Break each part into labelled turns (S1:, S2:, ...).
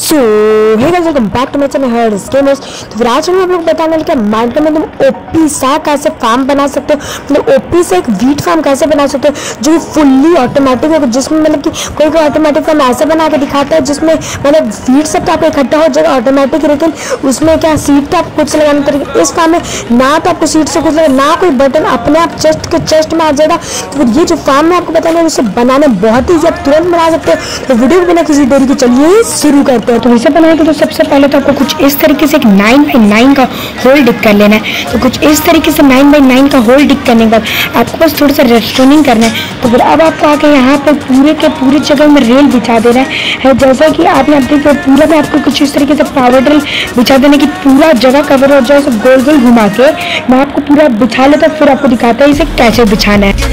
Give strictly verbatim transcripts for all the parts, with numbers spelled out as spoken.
S1: So hey guys, welcome back to my channel Hurds Gamers. तो फिर आज हम लोग बताने वाले हैं माइनक्राफ्ट में तुम ओपी सा कैसे फार्म बना सकते हो, मतलब ओपी से एक वीट फार्म कैसे बना सकते हो जो फुल्ली ऑटोमेटिक है, जिसमें मतलब कि कोई कोई ऑटोमेटिक फार्म ऐसा बना के दिखाता है जिसमें मतलब वीट सब तो आपको इकट्ठा हो जाएगा ऑटोमेटिक, लेकिन उसमें क्या सीट तो आपको कुछ से लगाना पड़ेगा। इस फार्म में ना तो आपको सीट से कुछ लगा, ना कोई बटन, अपने आप चेस्ट के चेस्ट में आ जाएगा। तो फिर ये जो फार्म में आपको बताना है उसे बनाना बहुत ईजी, आप तुरंत बना सकते हो। तो वीडियो बिना किसी देरी के चलिए शुरू करते हैं।
S2: तो इसे बनाएंगे तो सबसे पहले तो आपको कुछ इस तरीके से एक नाइन बाई नाइन का होल डिक कर लेना है। तो कुछ इस तरीके से नाइन बाई नाइन का होल डिक करने के बाद आपको बस थोड़ा सा रेस्टोनिंग करना है। तो फिर अब आपको आके यहाँ पर पूरे के पूरे जगह में रेल बिछा देना है। जैसा कि आप यहाँ देखिए पूरा में आपको कुछ इस तरीके से पावर ड्रिल बिछा देने की पूरा जगह कवर हो जाए, सब गोल गोल घुमा के मैं आपको पूरा बिछा लेता, फिर आपको दिखाता है इसे कैसे बिछाना है।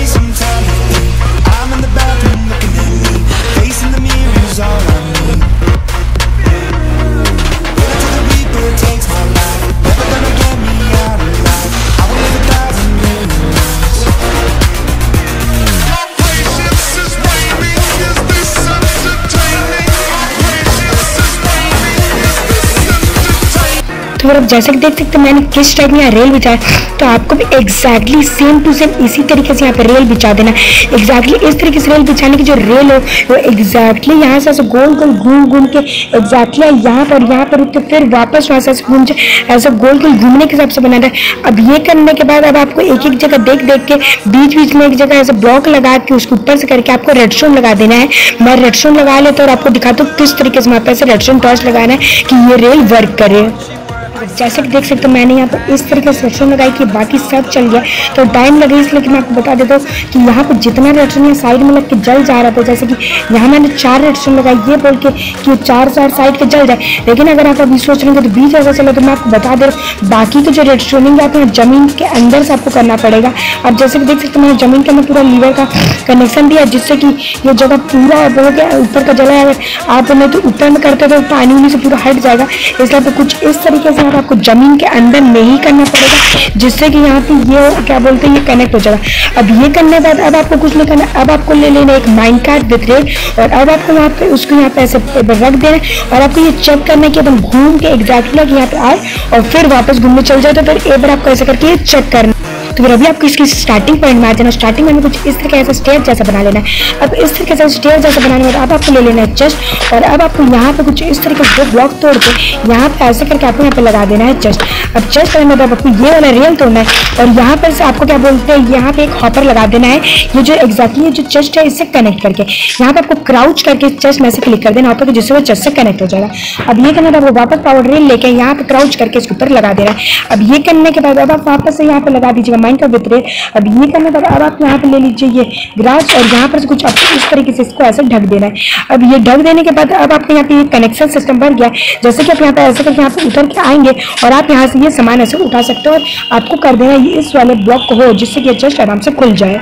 S2: तो आप जैसे कि देख सकते हैं मैंने किस टाइप में यहाँ रेल बिछाया, तो आपको भी एग्जैक्टली सेम टू सेम इसी तरीके से यहाँ पे रेल बिछा देना है। एग्जैक्टली इस तरीके से रेल बिछाने की जो रेल हो वो एग्जैक्टली यहाँ से ऐसे गोल गोल घूम घूम के एग्जैक्टली यहाँ पर यहाँ पर तो फिर वापस वहाँ से ऐसे घूम जाए, ऐसे गोल गोल घूमने के हिसाब से बनाना है। अब ये करने के बाद अब आपको एक एक जगह देख देख के बीच बीच में एक जगह ऐसे ब्लॉक लगा के उसके ऊपर से करके आपको रेडस्टोन लगा देना है। मैं रेडस्टोन लगा लेता और आपको दिखाता हूँ किस तरीके से वहाँ पे ऐसे रेडस्टोन टॉर्च लगाना है कि ये रेल वर्क करे। जैसे कि देख सकते हो मैंने यहाँ पर इस तरीके से रेडस्टोन लगाई कि बाकी सब चल गया। तो टाइम लगे इसलिए कि मैं आपको बता देता हूँ कि यहाँ पर जितना रेडस्टोन यहाँ साइड में लग के जल जा रहा था, जैसे कि यहाँ मैंने चार रेडस्टोन लगाई ये बोल के कि चार चार साइड के जल जाए, लेकिन अगर आप अभी सोच रहे हैं तो बीच ऐसा चला, तो मैं आपको बता दे रहा हूँ बाकी के जो रेडस्टोनिंग आते हैं जमीन के अंदर से आपको करना पड़ेगा। अब जैसे कि देख सकते हो मैंने जमीन के अंदर पूरा लीवर का कनेक्शन दिया जिससे कि ये जगह पूरा हो गया, ऊपर का जला है। आप नहीं तो ऊपर में करते तो पानी उनी से पूरा हट जाएगा, इसलिए तो कुछ इस तरीके से आपको जमीन के अंदर नहीं करना पड़ेगा, जिससे कि यहाँ पे ये क्या बोलते हैं ये कनेक्ट हो जाएगा। अब ये करने के बाद अब आपको कुछ नहीं करना, अब आपको ले लेना एक माइनकार्ट विद रेल और अब आपको यहाँ पे उसको यहाँ पे ऐसे रख देना और आपको ये चेक करना कि एकदम घूम के एग्जैक्टली यहाँ पे आए और फिर वापस घूमने चल जाए। तो फिर एक बार आपको ऐसे करके ये चेक करना। तो फिर अभी आपको इसकी स्टार्टिंग पॉइंट में आ जाना। स्टार्टिंग में कुछ इस तरह का स्टेयर जैसा बना लेना है। अब इस तरीके से स्टेयर जैसा बनाने के बाद अब आपको ले लेना है चेस्ट और अब आपको यहाँ पे कुछ इस तरीके से दो ब्लॉक तोड़ के यहाँ पे ऐसे करके आपको यहाँ पे लगा देना है चेस्ट। अब चेस्ट करने के बाद आपको ये वाला रेल तोड़ना है और यहाँ पर से आपको क्या बोलते हैं यहाँ पे एक हॉपर लगा देना है, ये जो एक्जैक्टली जो चेस्ट है इससे कनेक्ट करके यहाँ पे आपको क्राउच करके चेस्ट में से क्लिक कर देना हॉपर को, जिससे वो चेस्ट से कनेक्ट हो जाएगा। अब ये करने के बाद आपको वापस पावर रेल लेके यहाँ पे क्राउच करके इसके ऊपर लगा देना है। अब ये करने के बाद अब आप वापस से यहाँ पे लगा दीजिएगा माइनकार्ट विद रेल। अब ये करने के बाद अब आप यहाँ पे ले लीजिए ये ग्रास और यहाँ पर कुछ आपको इस तरीके से इसको ऐसे ढक देना है। अब ये ढक देने के बाद अब आपके यहाँ पे ये कनेक्शन सिस्टम बन गया, जैसे कि आप यहाँ पे ऐसे करके यहाँ पे उतर के आएंगे और आप यहाँ से ये सामान ऐसे उठा सकते हो और आपको कर देना ये इस वाले ब्लॉक को हो, जिससे कि चेस्ट आराम से खुल जाए।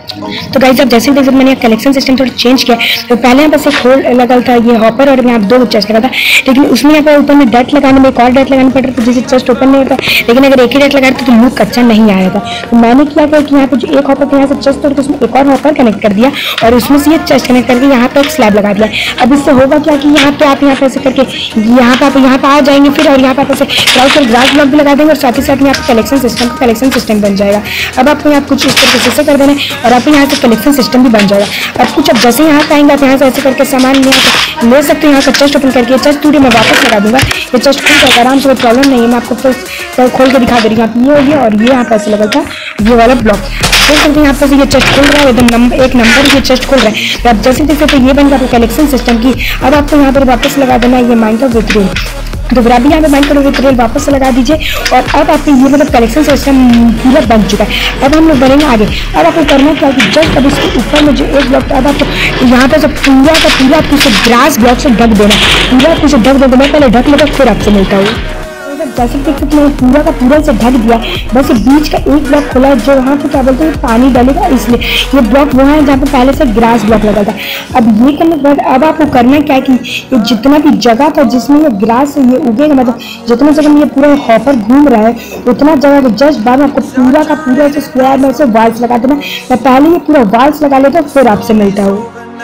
S2: तो गाइस आप जैसे देख सकते मैंने कलेक्शन सिस्टम थोड़ा चेंज किया। तो पहले यहाँ बस एक होल लगा था ये हॉपर और यहाँ दो चेस्ट लगा था, लेकिन उसमें यहाँ पर ऊपर में डट लगाने में एक और डट लगाना पड़ रहा था जिससे चेस्ट ओपन नहीं होता, लेकिन अगर एक ही डट लगाते तो लुक अच्छा नहीं आया था। तो मैंने क्या किया कि यहाँ पे जो एक हॉपर था यहाँ से चेस्ट तोड़ के उसमें एक और हॉपर कनेक्ट कर दिया और उसमें से ये चेस्ट कनेक्ट करके यहाँ पे एक स्लैब लगा दिया। अब इससे होगा क्या कि यहाँ पे आप यहाँ पे ऐसे करके यहाँ पे आप यहाँ पे आ जाएंगे फिर और यहाँ पे आप ऐसे क्राउच और ग्रास ब्लॉक भी लगा देंगे और साथ ही साथ यहाँ पे कलेक्शन सिस्टम का कलेक्शन सिस्टम बन जाएगा। अब आपको यहाँ कुछ इस तरीके से कर देना और आप यहाँ से कलेक्शन सिस्टम भी बन जाएगा। अब कुछ अब जैसे यहाँ पे आएंगे आप यहाँ से ऐसे करके सामान यहाँ से ले सकते हो। यहाँ का चेस्ट ओपन करके चेस्ट टूटे मैं वापस लगा दूंगा, ये चेस्ट खुल जाएगा आराम से, कोई प्रॉब्लम नहीं है। मैं आपको फिर खोल के दिखा दे रही हूँ। आप ये हो गया और ये यहाँ पे ऐसे लगा था ये वाला ब्लॉक देख सकते हैं। यहाँ पे ये चेस्ट खुल रहा है एकदम नंबर एक नंबर ये चेस्ट खुल रहा है। तो आप जैसे देख सकते ये बन गया आपको कलेक्शन सिस्टम की। अब आपको यहाँ पर वापस लगा देना है ये माइनकार्ट विद रेल। तो फिर अभी यहाँ पे माइनकार्ट विद रेल वापस से लगा दीजिए और अब आपको ये मतलब कलेक्शन सिस्टम पूरा बन चुका है। अब हम लोग बढ़ेंगे आगे। अब आपको करना क्या कि जस्ट अब इसके ऊपर में जो एक ब्लॉक था अब आपको यहाँ पे सब पूरा का पूरा आपको इसे ग्रास ब्लॉक से ढक देना, पूरा आपको इसे ढक देना। मैं पहले ढक लेता फिर आपसे मिलता हूँ। जैसे देख सकते हैं पूरा का पूरा से ढक दिया, बस बीच का एक ब्लॉक खुला है जो वहाँ पे क्या बोलते हैं पानी डालेगा, इसलिए ये ब्लॉक वो है जहाँ पे पहले से ग्रास ब्लॉक लगा था। अब ये करने के बाद अब आपको करना क्या कि ये जितना भी जगह था जिसमें ये ग्रास ये उगेगा, मतलब जितना जगह में ये पूरा हॉपर घूम रहा है उतना जगह जस्ट बाद में आपको पूरा का पूरा स्क्वायर में से वाल्स लगा देना। मैं पहले ये पूरा वाल्स लगा लेता हूँ फिर आपसे मिलता हूँ।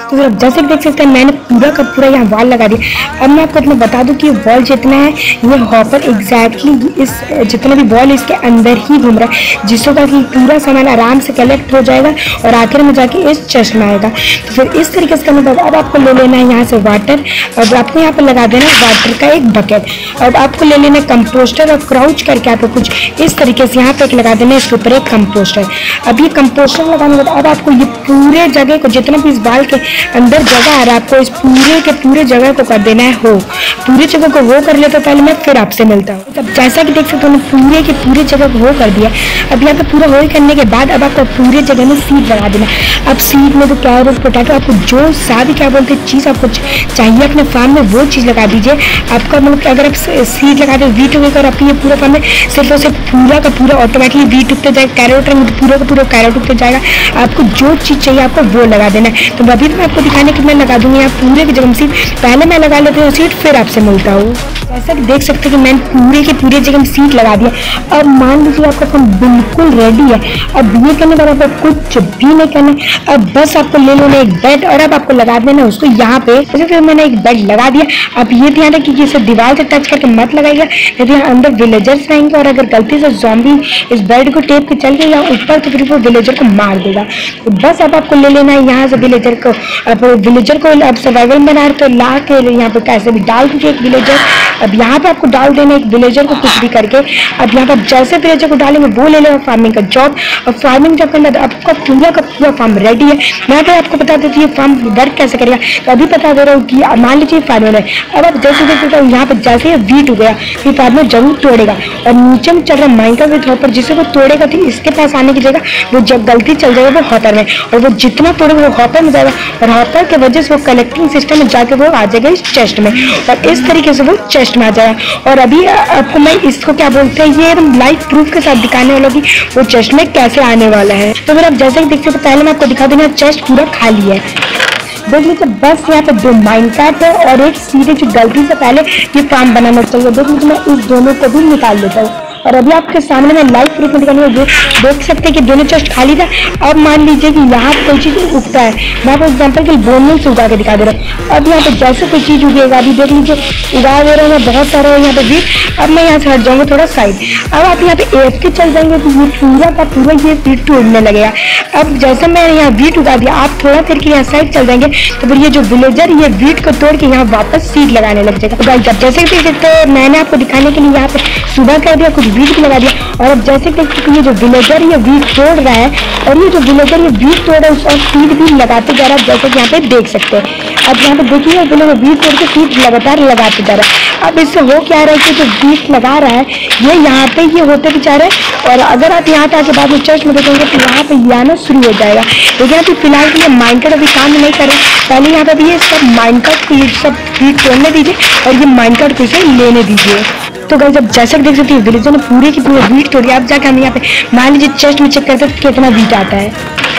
S2: तो फिर आप जैसे देख सकते हैं मैंने पूरा का पूरा यहाँ वॉल लगा दिया। अब मैं आपको इतना बता दूं कि वॉल जितना है ये हॉपर एग्जैक्टली इस जितना भी वॉल इसके अंदर ही घूम रहा है, जिससे कि पूरा सामान आराम से कलेक्ट हो जाएगा और आखिर में जाके इस चेस्ट में आएगा। तो फिर इस तरीके से करने के बाद अब आपको ले लेना है यहाँ से वाटर, अब आपको यहाँ पर लगा देना है वाटर का एक बकेट। अब आपको ले लेना है कंपोस्टर और क्राउच करके आपको कुछ इस तरीके से यहाँ पे एक लगा देना है इसके ऊपर एक कंपोस्टर। अब ये कंपोस्टर लगाने के बाद अब आपको ये पूरे जगह को जितना भी इस बाल के अंदर जगह आ रहा है आपको इस पूरे के पूरे जगह को कर देना है हो। पूरे जगह को हो कर लेता पहले मैं फिर आपसे मिलता हूँ। अब जैसा कि देख सकते हो पूरे के पूरे जगह को हो कर दिया। अब यहाँ पे पूरा हो करने के बाद अब आपको पूरे जगह में सीड लगा देना। अब सीड में तो कैरेट पोटैटो आपको जो सारी क्या बोलते हैं चीज़ आपको चाहिए अपने फार्म में वो चीज़ लगा दीजिए। आपका मतलब अगर आप सीड लगा दो वीट उगेगा और आपके ये पूरा फार्म में सिर्फ और सिर्फ पूरा का पूरा ऑटोमेटिकली वीट उगते जाएगा, कैरेट में पूरा का पूरा कैरेट उगते जाएगा। आपको जो चीज़ चाहिए आपको वो लगा देना है। तो अभी मैं आपको दिखाने के मैं लगा दूंगी यहाँ पूरे की जगह सीड। पहले मैं लगा लेती हूँ सीड फिर आपसे मिलता हूँ। जैसा कि देख सकते हैं कि मैंने पूरे के पूरे जगह सीट लगा दिया। अब मान लीजिए आपका काम बिल्कुल रेडी है। अब ये करने के बाद आपको कुछ भी नहीं करना है। अब बस आपको ले लेना एक बेड और अब आपको लगा देना उसको यहाँ पे। जैसे कि मैंने एक बेड लगा दिया। अब ये ध्यान रखिए कि इसे दीवार से टच करके मत लगाइएगा, यदि यहाँ अंदर विलेजर्स रहेंगे और अगर गलती से ज़ॉम्बी इस बेड को टेप के चल गए या ऊपर तो फिर वो विलेजर को मार देगा। तो बस अब आपको ले लेना है यहाँ से विलेजर को। अब विलेजर को अब सर्वाइवल बना रहे तो ला के यहाँ पे कैसे भी डाल दीजिए एक विलेजर। अब यहाँ पे आपको डाल देना एक विलेजर को कुछ भी करके। अब यहाँ पर जैसे विलेजर को डालेंगे वो ले लेगा फार्मिंग का जॉब। और फार्मिंग जॉब करने बाद आपका पूरा का पूरा फार्म रेडी है। मैं तो आपको बता देती हूँ फार्म वर्क कैसे करेगा। तो अभी बता दे रहा हूँ कि मान लीजिए फार्मर है। अब आप जैसे देख सकते हो यहाँ पर जैसे वीट हो गया फिर फार्मर जरूर तोड़ेगा और नीचे में चल रहा माइका विथ हॉपर जिसे वो तोड़ेगा तो इसके पास आने की जगह वो जब गलती चल जाएगा वो हॉपर में और वो जितना तोड़ेगा वो हॉपर में जाएगा और हॉपर की वजह से वो कलेक्टिंग सिस्टम में जाके वो आ जाएगा इस चेस्ट में और इस तरीके से वो चेस्ट में आ जाएगा। और अभी आपको मैं इसको क्या बोलते हैं ये लाइव प्रूफ के साथ दिखाने वाला कि वो चेस्ट में कैसे आने वाला है। तो फिर आप जैसे कि देख सकते पहले मैं आपको दिखा दूंगा चेस्ट पूरा खाली है। देख लीजिए बस यहाँ पे दो माइनकार्ट है और एक सीधे जो गलती से पहले ये फार्म बनाना चाहिए। देख लीजिए मैं इस दोनों को भी निकाल लेता हूँ और अभी आपके सामने मैं लाइव प्रूफ में दिखाने जो देख सकते हैं कि दोनों चेस्ट खाली था। अब मान लीजिए कि यहाँ पे कोई चीज़ उगता है, मैं आपको एग्जाम्पल के लिए बोनल से उगा के दिखा दे रहा हूँ। अब यहाँ पे जैसे कोई चीज़ उगेगा अभी देख लीजिए उगा दे रहा हूँ मैं बहुत सारा है यहाँ पे भी। अब मैं यहाँ से हट जाऊँगा थोड़ा साइड। अब आप यहाँ पे एफ के चल जाएंगे तो ये पूरा का पूरा ये वीट टूटने लगेगा। अब जैसे मैंने यहाँ वीट उगा दिया आप थोड़ा देर के यहाँ साइड चल जाएंगे तो फिर ये जो विलेजर ये वीट को तोड़ के यहाँ वापस सीड लगाने लग जाएगा। तो जैसे कि देख सकते हैं मैंने आपको दिखाने के लिए यहाँ पे सुबह कर दिया कुछ वीट भी लगा दिया और अब जैसे देख सकते ये जो विलेजर ये वीट तोड़ रहा है और ये जो विलेजर ये वीट तोड़ रहा है और सीड भी लगाते जा रहा है जैसे कि यहाँ पे देख सकते हैं। अब यहाँ पे देखिए विलेजर वीट तोड़ के सीड लगातार लगाते जा रहा है। अब इससे हो क्या रहा है कि जो वीट लगा रहा है ये यहाँ पे ये होते भी जा रहे हैं और अगर आप यहाँ पे आके बाद में चर्च में देखेंगे तो यहाँ पे ये आना शुरू हो जाएगा। लेकिन अभी फिलहाल के लिए माइनकार्ट अभी काम नहीं कर रहे, पहले यहाँ पे भी ये सब माइनकार्ट को ये सब वीट तोड़ने दीजिए और ये माइनकार्ट को इसे लेने दीजिए। तो गाइस जब जैसे देख सकते हैं विलेजर ने पूरे की पूरे वीट तोड़ी। आप जाकर हम यहाँ पे मान लीजिए चेस्ट में चेक करते हैं कितना वीट आता है।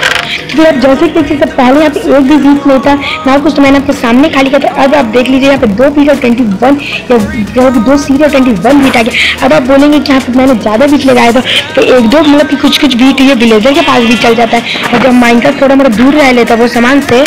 S2: तो फिर आप जैसे देख सकते पहले यहाँ पे एक भी वीट नहीं था ना कुछ तो मैंने आपके सामने खाली किया था। अब आप देख लीजिए यहाँ पे दो वीट और ट्वेंटी वन या दो सीट और ट्वेंटी वन वीट आ गया। अब आप बोलेंगे कि यहाँ पे मैंने ज़्यादा वीट लगाया था तो एक दो मतलब कि कुछ कुछ वीट ये विलेजर के पास भी चल जाता है और जब माइनकार्ट थोड़ा मोड़ा दूर रह लेता है वो सामान से।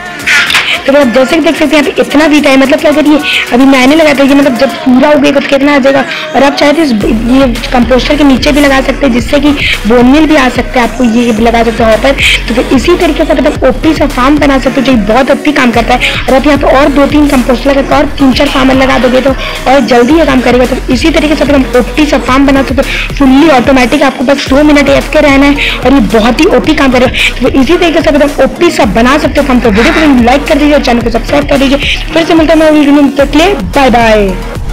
S2: तो आप जैसे कि देख सकते हैं यहाँ पे इतना वीट है मतलब क्या करिए अभी मैंने लगाया था ये मतलब जब पूरा उगेगा तो कितना आ जाएगा। और आप चाहे तो ये कंपोस्टर के नीचे भी लगा सकते हैं जिससे कि बोनमिल भी आ सकते हैं, आपको ये भी लगा सकते हैं पर। तो फिर इसी तरीके से मतलब ओपी सा फार्म बना सकते हो जो बहुत ओपी काम करता है। और आप यहाँ पे और दो तीन कंपोस्टर लगा और तीन चार फार्मर लगा दोगे तो और जल्दी ये काम करेगा। तो इसी तरीके से हम ओपी सा फार्म बना सकते हो फुल्ली ऑटोमेटिक, आपको बस दो मिनट एफ के रहना है और ये बहुत ही ओपी काम करेगा। तो इसी तरीके से हम ओपी सा बना सकते हो। हम तो वीडियो को लाइक कर दीजिए, चैनल को सब्सक्राइब कर दीजिए। फिर से मिलता है मैं वीडियो में, तक के लिए बाय बाय।